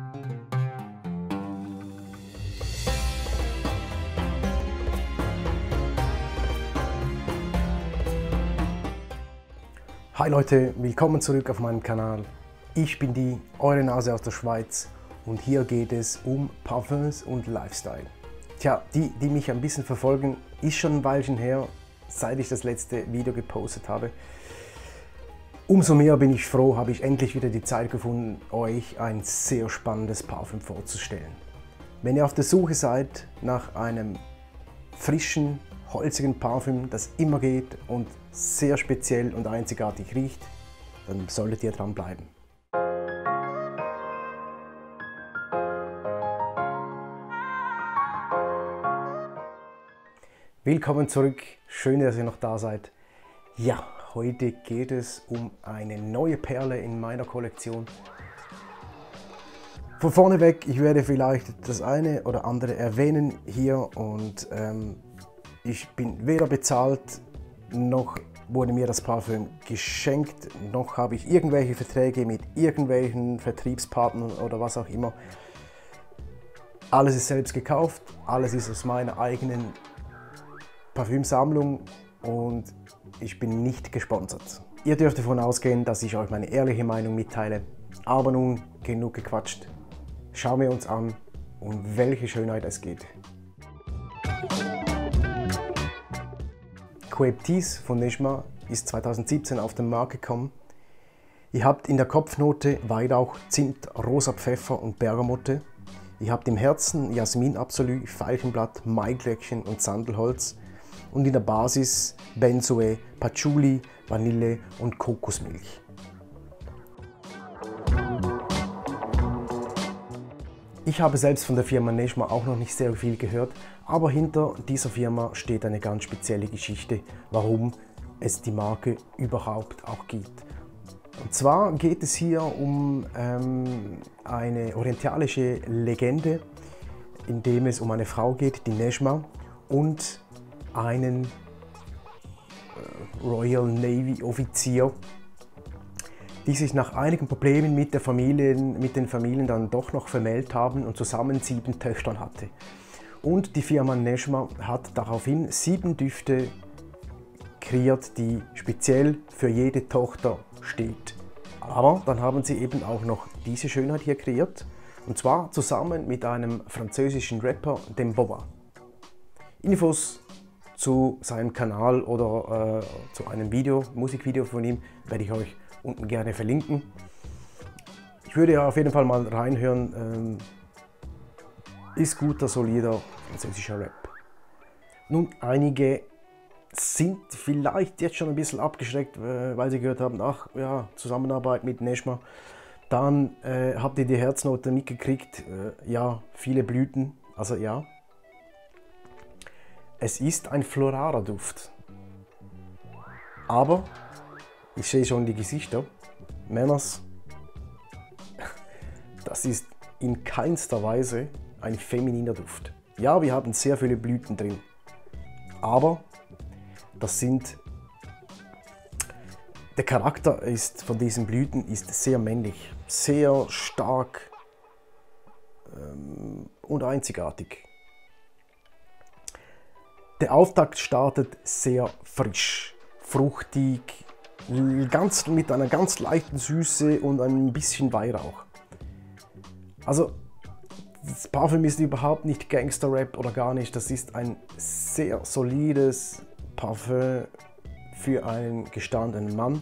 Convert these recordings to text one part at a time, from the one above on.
Hi Leute, willkommen zurück auf meinem Kanal. Ich bin eure Nase aus der Schweiz und hier geht es um Parfums und Lifestyle. Tja, die mich ein bisschen verfolgen, ist schon ein Weilchen her, seit ich das letzte Video gepostet habe. Umso mehr bin ich froh, habe ich endlich wieder die Zeit gefunden, euch ein sehr spannendes Parfüm vorzustellen. Wenn ihr auf der Suche seid nach einem frischen, holzigen Parfüm, das immer geht und sehr speziell und einzigartig riecht, dann solltet ihr dran bleiben. Willkommen zurück, schön, dass ihr noch da seid. Ja, heute geht es um eine neue Perle in meiner Kollektion. Von vorne weg, ich werde vielleicht das eine oder andere erwähnen hier und ich bin weder bezahlt, noch wurde mir das Parfüm geschenkt, noch habe ich irgendwelche Verträge mit irgendwelchen Vertriebspartnern oder was auch immer. Alles ist selbst gekauft, alles ist aus meiner eigenen Parfümsammlung und ich bin nicht gesponsert. Ihr dürft davon ausgehen, dass ich euch meine ehrliche Meinung mitteile. Aber nun genug gequatscht. Schauen wir uns an, um welche Schönheit es geht. Coeptis von Nejma ist 2017 auf den Markt gekommen. Ihr habt in der Kopfnote Weihrauch, Zimt, rosa Pfeffer und Bergamotte. Ihr habt im Herzen Jasmin Absolu, Veilchenblatt, Maiglöckchen und Sandelholz. Und in der Basis Benzoe, Patchouli, Vanille und Kokosmilch. Ich habe selbst von der Firma Nejma auch noch nicht sehr viel gehört, aber hinter dieser Firma steht eine ganz spezielle Geschichte, warum es die Marke überhaupt auch gibt. Und zwar geht es hier um eine orientalische Legende, in dem es um eine Frau geht, die Nejma, und einen Royal Navy Offizier, die sich nach einigen Problemen mit den Familien dann doch noch vermählt haben und zusammen 7 Töchter hatte. Und die Firma Nejma hat daraufhin 7 Düfte kreiert, die speziell für jede Tochter steht. Aber dann haben sie eben auch noch diese Schönheit hier kreiert, und zwar zusammen mit einem französischen Rapper, dem Boba. Infos zu seinem Kanal oder zu einem Musikvideo von ihm werde ich euch unten gerne verlinken. Ich würde ja auf jeden Fall mal reinhören. Ist guter, solider französischer Rap. Nun, einige sind vielleicht jetzt schon ein bisschen abgeschreckt, weil sie gehört haben, ach ja, Zusammenarbeit mit Nejma. Dann habt ihr die Herznote mitgekriegt, ja, viele Blüten, also ja. Es ist ein floraler Duft. Aber ich sehe schon die Gesichter. Männers, das ist in keinster Weise ein femininer Duft. Ja, wir haben sehr viele Blüten drin. Aber der Charakter von diesen Blüten ist sehr männlich, sehr stark und einzigartig. Der Auftakt startet sehr frisch, fruchtig, mit einer ganz leichten Süße und ein bisschen Weihrauch. Also das Parfüm ist überhaupt nicht Gangster-Rap oder gar nicht. Das ist ein sehr solides Parfüm für einen gestandenen Mann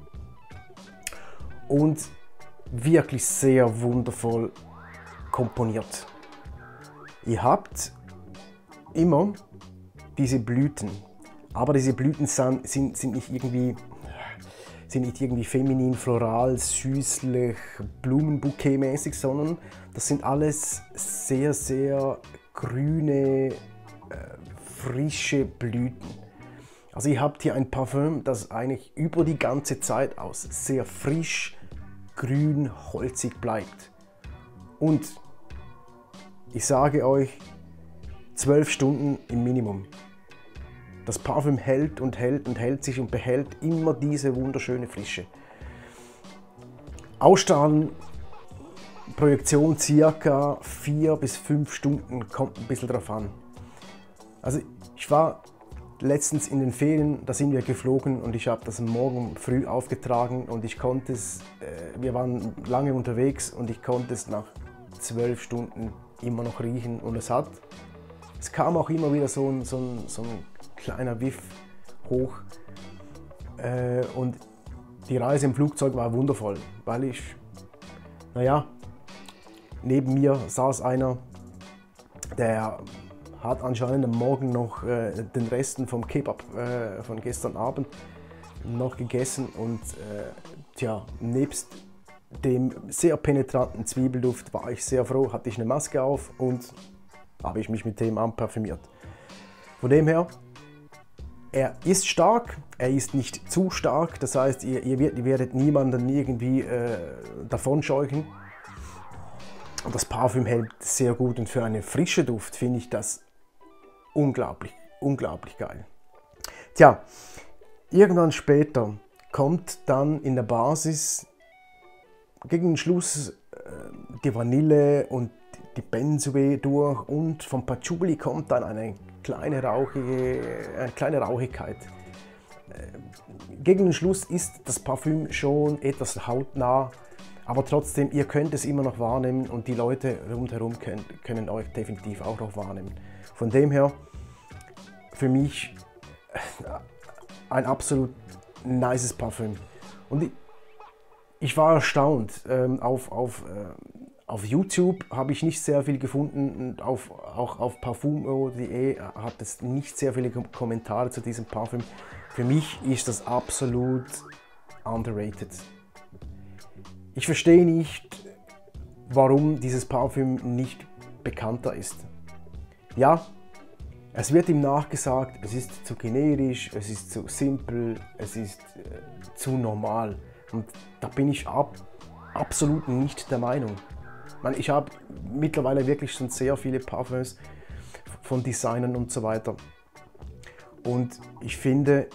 und wirklich sehr wundervoll komponiert. Ihr habt immer diese Blüten, aber diese Blüten sind nicht irgendwie feminin, floral, süßlich, Blumenbouquet-mäßig, sondern das sind alles sehr, sehr grüne, frische Blüten. Also ihr habt hier ein Parfüm, das eigentlich über die ganze Zeit aus sehr frisch, grün, holzig bleibt. Und ich sage euch, 12 Stunden im Minimum. Das Parfüm hält und hält und hält sich und behält immer diese wunderschöne Frische. Ausstrahlen Projektion circa 4 bis 5 Stunden, kommt ein bisschen drauf an. Also ich war letztens in den Ferien, da sind wir geflogen und ich habe das morgen früh aufgetragen und ich konnte es, wir waren lange unterwegs und ich konnte es nach 12 Stunden immer noch riechen und es kam auch immer wieder so ein kleiner Whiff hoch und die Reise im Flugzeug war wundervoll, weil neben mir saß einer, der hat anscheinend am Morgen noch den Resten vom Kebab von gestern Abend noch gegessen und nebst dem sehr penetranten Zwiebelduft war ich sehr froh, hatte ich eine Maske auf und habe ich mich mit dem parfümiert. Von dem her, er ist stark, er ist nicht zu stark, das heißt, ihr werdet niemanden irgendwie davonscheuchen. Und das Parfüm hält sehr gut und für einen frischen Duft finde ich das unglaublich, unglaublich geil. Tja, irgendwann später kommt dann in der Basis gegen den Schluss die Vanille und die Benzoe durch und vom Patchouli kommt dann eine kleine Rauchigkeit. Gegen den Schluss ist das Parfüm schon etwas hautnah, aber trotzdem, ihr könnt es immer noch wahrnehmen und die Leute rundherum können euch definitiv auch noch wahrnehmen. Von dem her, für mich ein absolut nices Parfüm. Und ich war erstaunt. Auf YouTube habe ich nicht sehr viel gefunden und auch auf parfumo.de hat es nicht sehr viele Kommentare zu diesem Parfüm. Für mich ist das absolut underrated. Ich verstehe nicht, warum dieses Parfüm nicht bekannter ist. Ja, es wird ihm nachgesagt, es ist zu generisch, es ist zu simpel, es ist zu normal. Und da bin ich absolut nicht der Meinung. Ich habe mittlerweile wirklich schon sehr viele Parfums von Designern und so weiter. Und ich finde,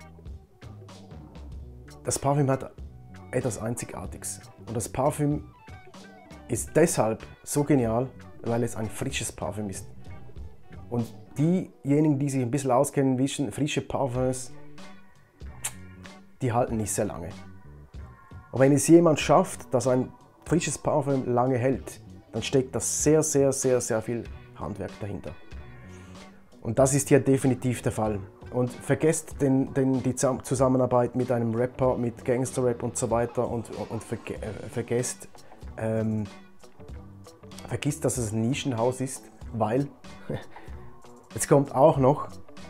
das Parfüm hat etwas Einzigartiges. Und das Parfüm ist deshalb so genial, weil es ein frisches Parfüm ist. Und diejenigen, die sich ein bisschen auskennen, wissen, frische Parfums, die halten nicht sehr lange. Und wenn es jemand schafft, dass ein frisches Parfüm lange hält, dann steckt das sehr, sehr, sehr, sehr viel Handwerk dahinter. Und das ist hier definitiv der Fall. Und vergesst die Zusammenarbeit mit einem Rapper, mit Gangster-Rap und so weiter und vergisst, dass es ein Nischenhaus ist, weil jetzt kommt auch noch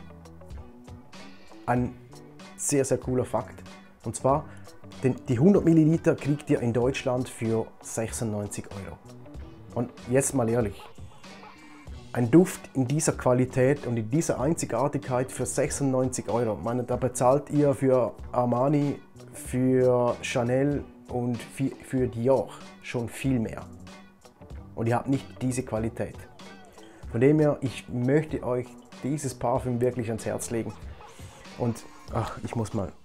ein sehr, sehr cooler Fakt. Und zwar, die 100 Milliliter kriegt ihr in Deutschland für 96 €. Und jetzt mal ehrlich, ein Duft in dieser Qualität und in dieser Einzigartigkeit für 96 €. Da bezahlt ihr für Armani, für Chanel und für Dior schon viel mehr. Und ihr habt nicht diese Qualität. Von dem her, ich möchte euch dieses Parfüm wirklich ans Herz legen. Und ich muss mal.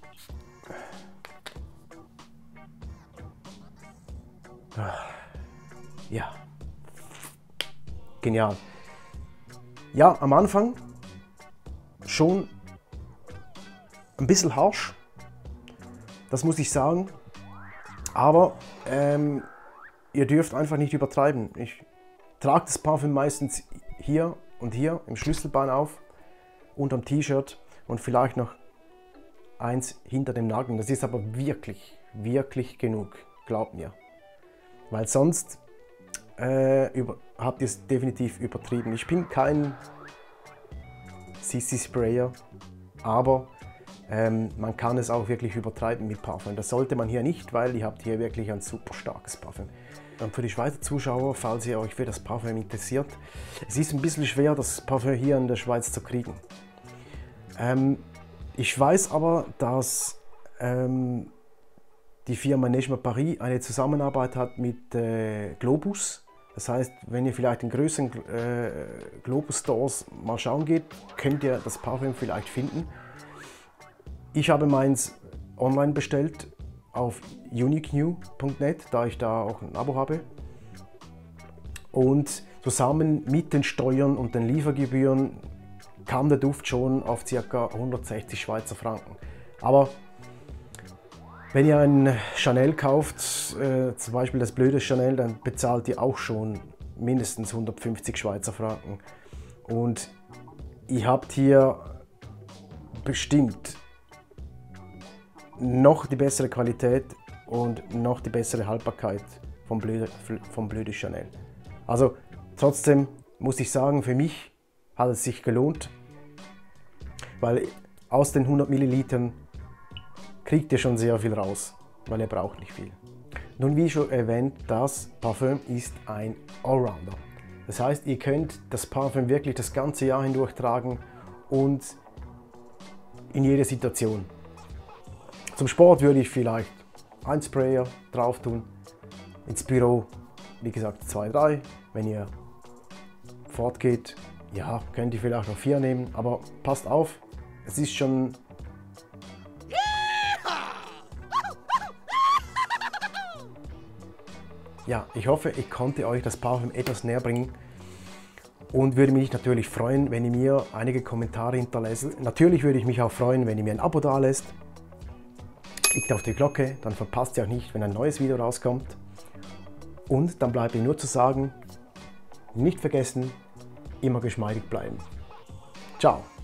Ja, genial. Ja, am Anfang schon ein bisschen harsch, das muss ich sagen, aber ihr dürft einfach nicht übertreiben. Ich trage das Parfüm meistens hier und hier im Schlüsselbein auf, unterm T-Shirt und vielleicht noch eins hinter dem Nageln. Das ist aber wirklich, wirklich genug, glaubt mir. Weil sonst habt ihr es definitiv übertrieben. Ich bin kein CC-Sprayer, aber man kann es auch wirklich übertreiben mit Parfüm. Das sollte man hier nicht, weil ihr habt hier wirklich ein super starkes Parfüm. Und für die Schweizer Zuschauer, falls ihr euch für das Parfüm interessiert, es ist ein bisschen schwer, das Parfüm hier in der Schweiz zu kriegen. Ich weiß aber, dass die Firma Neige Paris eine Zusammenarbeit hat mit Globus. Das heißt, wenn ihr vielleicht in größeren Globus-Stores mal schauen geht, könnt ihr das Parfüm vielleicht finden. Ich habe meins online bestellt auf uniquenew.net, da ich da auch ein Abo habe. Und zusammen mit den Steuern und den Liefergebühren kam der Duft schon auf ca. 160 Schweizer Franken. Aber wenn ihr ein Chanel kauft, zum Beispiel das blöde Chanel, dann bezahlt ihr auch schon mindestens 150 Schweizer Franken. Und ihr habt hier bestimmt noch die bessere Qualität und noch die bessere Haltbarkeit vom blöde Chanel. Also trotzdem muss ich sagen, für mich hat es sich gelohnt, weil aus den 100 Millilitern kriegt ihr schon sehr viel raus, weil ihr braucht nicht viel. Nun, wie schon erwähnt, das Parfüm ist ein Allrounder. Das heißt, ihr könnt das Parfüm wirklich das ganze Jahr hindurch tragen und in jeder Situation. Zum Sport würde ich vielleicht ein Sprayer drauf tun, ins Büro, wie gesagt 2, 3. Wenn ihr fortgeht, ja, könnt ihr vielleicht noch 4 nehmen, aber passt auf, es ist schon ja, ich hoffe, ich konnte euch das Parfüm etwas näher bringen und würde mich natürlich freuen, wenn ihr mir einige Kommentare hinterlässt. Natürlich würde ich mich auch freuen, wenn ihr mir ein Abo dalässt. Klickt auf die Glocke, dann verpasst ihr auch nicht, wenn ein neues Video rauskommt. Und dann bleibt mir nur zu sagen, nicht vergessen, immer geschmeidig bleiben. Ciao!